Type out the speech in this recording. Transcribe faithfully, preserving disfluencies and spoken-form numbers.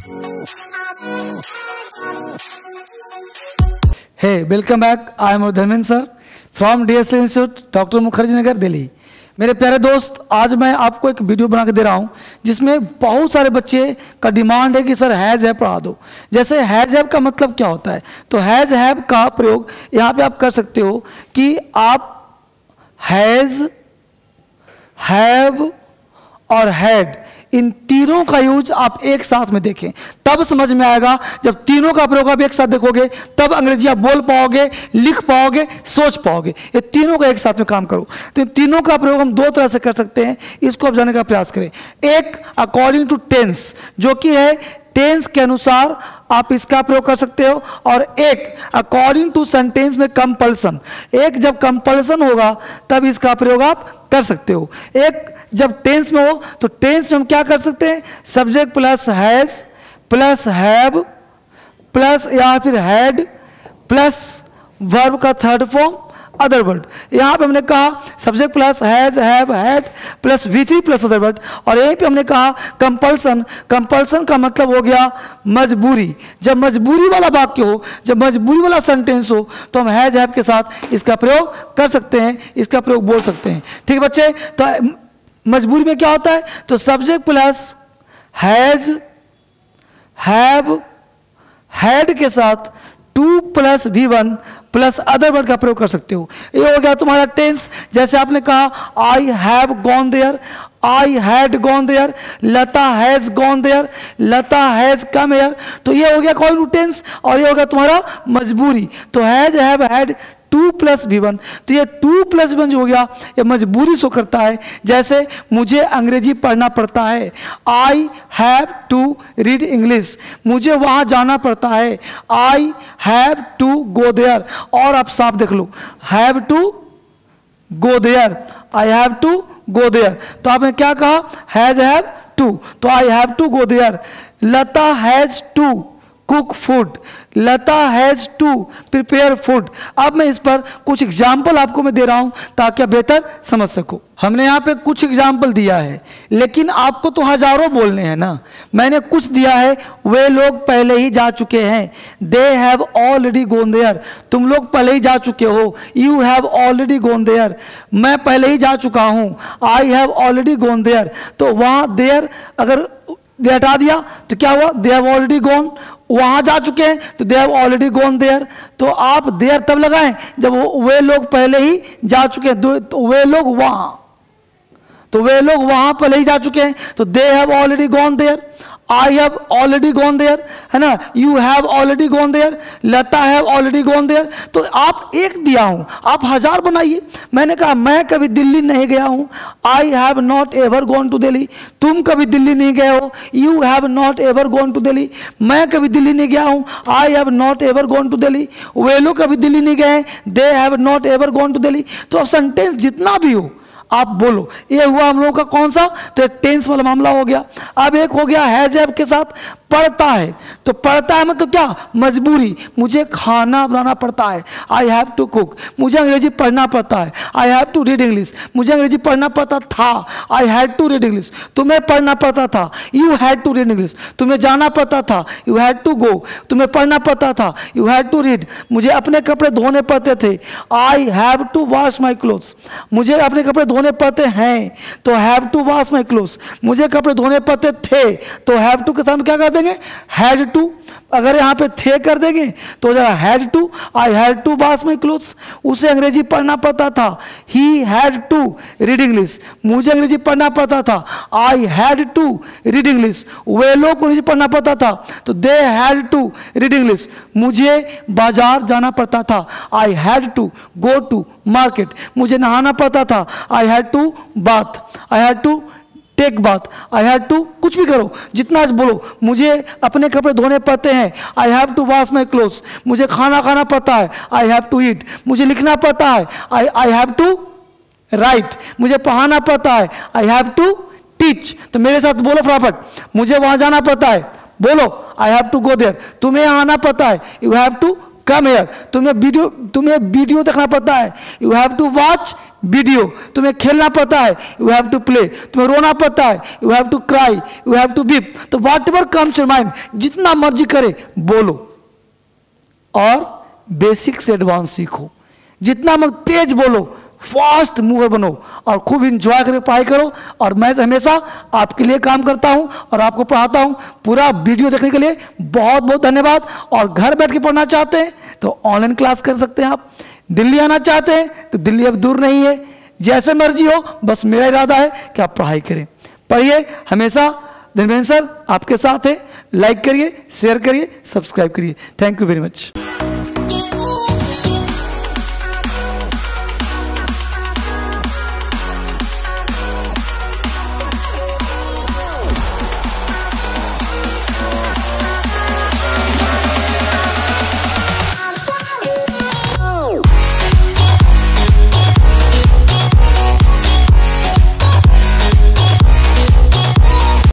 Hey, welcome back. I am Dharmendra sir from D S L Institute, doctor Mukherjee Nagar, Delhi. मेरे प्यारे दोस्त, आज मैं आपको एक वीडियो बना के दे रहा हूं जिसमें बहुत सारे बच्चे का डिमांड है कि सर हैज हैव पढ़ा दो। जैसे हैज हैव का मतलब क्या होता है, तो हैज हैव का प्रयोग यहाँ पे आप कर सकते हो कि आप हैज, हैव और हैड, इन तीनों का यूज आप एक साथ में देखें, तब समझ में आएगा। जब तीनों का प्रयोग आप एक साथ देखोगे तब अंग्रेजी आप बोल पाओगे, लिख पाओगे, सोच पाओगे। ये तीनों का एक साथ में काम करो। तो इन तीनों का प्रयोग हम दो तरह से कर सकते हैं, इसको आप जानने का प्रयास करें। एक अकॉर्डिंग टू टेंस, जो कि है टेंस के अनुसार आप इसका प्रयोग कर सकते हो, और एक अकॉर्डिंग टू सेंटेंस में कंपल्सन। एक जब कंपल्सन होगा तब इसका प्रयोग आप कर सकते हो। एक जब टेंस में हो तो टेंस में हम क्या कर सकते हैं, subject plus has plus have plus या फिर हैड प्लस वर्ब का थर्ड फॉर्म अदर वर्ड। यहां पे हमने कहा subject plus has, have, had plus V three plus other word, और यहीं पे हमने कहा कंपल्सन। कंपल्सन का मतलब हो गया मजबूरी। जब मजबूरी वाला वाक्य हो, जब मजबूरी वाला सेंटेंस हो, तो हम हैज हैव के साथ इसका प्रयोग कर सकते हैं, इसका प्रयोग बोल सकते हैं। ठीक है बच्चे, तो मजबूरी में क्या होता है, तो subject plus has, have, had के साथ to plus V one plus other word का प्रयोग कर सकते हो। ये हो गया तुम्हारा टेंस। जैसे आपने कहा I have gone there, I had gone there, Lata has gone there, Lata has come here. तो ये हो गया अकॉर्डिंग टू टेंस, और ये हो गया तुम्हारा मजबूरी। तो has, have, had to plus V one, तो ये टू प्लस वन जो हो गया ये मजबूरी शो करता है। जैसे मुझे अंग्रेजी पढ़ना पड़ता है, I have to read English, मुझे वहां जाना पड़ता है, I have to go there. और आप साफ देख लो, have to go there, I have to go there. तो आपने क्या कहा, हैज हैव टू, तो I have to go there. Lata has to cook food, Lata has to prepare food. अब मैं इस पर कुछ एग्जाम्पल आपको मैं दे रहा हूं ताकि आप बेहतर समझ सको। हमने यहाँ पे कुछ एग्जाम्पल दिया है, लेकिन आपको तो हजारों बोलने हैं ना। मैंने कुछ दिया है, वे लोग पहले ही जा चुके हैं, they have already gone there, तुम लोग पहले ही जा चुके हो, you have already gone there, मैं पहले ही जा चुका हूं, I have already gone there. तो वहां देयर अगर दे हटा दिया तो क्या हुआ, दे हैव ऑलरेडी गॉन, वहां जा चुके हैं तो they have already gone there. तो आप देयर तब लगाएं जब वे लोग पहले ही जा चुके हैं, तो वे लोग वहां, तो वे लोग वहां पहले ही जा चुके हैं, तो they have already gone there. I have already gone there, है ना, you have already gone there, Lata have already gone there. तो आप एक दिया हूं, आप हजार बनाइए। मैंने कहा मैं कभी दिल्ली नहीं गया हूं, I have not ever gone to Delhi, तुम कभी दिल्ली नहीं गए हो, you have not ever gone to Delhi, मैं कभी दिल्ली नहीं गया हूं, I have not ever gone to Delhi, वे लोग कभी दिल्ली नहीं गए, they have not ever gone to Delhi. तो अब सेंटेंस जितना भी हो आप बोलो। ये हुआ हम लोगों का कौन सा, तो टेंस वाला मामला हो गया। अब एक हो गया हैज हैव के साथ पढ़ता है, तो पढ़ता है मतलब क्या, मजबूरी, मुझे खाना बनाना पड़ता है, आई हैव टू कुक, मुझे अंग्रेजी पढ़ना पड़ता है, I have to read English, मुझे अंग्रेजी पढ़ना पड़ता था, I had to read English, तुम्हें पढ़ना पड़ता था, you had to read English, तुम्हें जाना पड़ता था, यू हैड टू गो, तुम्हें पढ़ना पड़ता था, यू हैड टू रीड, मुझे अपने कपड़े धोने पड़ते थे, I have to wash my clothes, मुझे अपने कपड़े धोने पड़ते हैं, तो have to wash my clothes, मुझे कपड़े धोने पड़ते थे, तो हैव टू के साथ क्या कर देंगे, हैड टू। अगर यहां पे थे कर देंगे तो जरा had to, I had to wash my clothes, उसे अंग्रेजी पढ़ना पड़ता था, he had to read English, मुझे अंग्रेजी पढ़ना पड़ता था, I had to read English, वे लोग को अंग्रेजी पढ़ना पड़ता था, तो they had to read English, मुझे बाजार जाना पड़ता था, I had to go to market, मुझे नहाना पड़ता था, I had to bath, I had to take bath, I have to, कुछ भी करो, जितना आज बोलो, मुझे अपने कपड़े धोने पड़ते हैं, I have to wash my clothes, मुझे खाना खाना पड़ता है, आई हैव टू ईट, मुझे लिखना पड़ता है, I I have to write, मुझे पढ़ाना पड़ता है, आई हैव टू टीच। तो मेरे साथ बोलो फटाफट, मुझे वहां जाना पड़ता है, बोलो I have to go there, तुम्हें आना पड़ता है, you have to come here, तुम्हें वीडियो तुम्हें वीडियो देखना पड़ता है, you have to watch video. तुम्हें खेलना पड़ता है, यू हैव टू प्ले। तुम्हें रोना पड़ता है, you have to cry, you have to beep. तो whatever comes your mind, जितना मर्जी करे बोलो और बेसिक से एडवांस सीखो। जितना मत तेज बोलो, फास्ट मूवर बनो और खूब इंजॉय करके पढ़ाई करो। और मैं हमेशा आपके लिए काम करता हूं और आपको पढ़ाता हूं। पूरा वीडियो देखने के लिए बहुत बहुत धन्यवाद। और घर बैठ के पढ़ना चाहते हैं तो ऑनलाइन क्लास कर सकते हैं आप। दिल्ली आना चाहते हैं तो दिल्ली अब दूर नहीं है, जैसे मर्जी हो, बस मेरा इरादा है कि आप पढ़ाई करें। पढ़िए, हमेशा धर्मेंद्र सर आपके साथ है। लाइक करिए, शेयर करिए, सब्सक्राइब करिए। Thank you very much.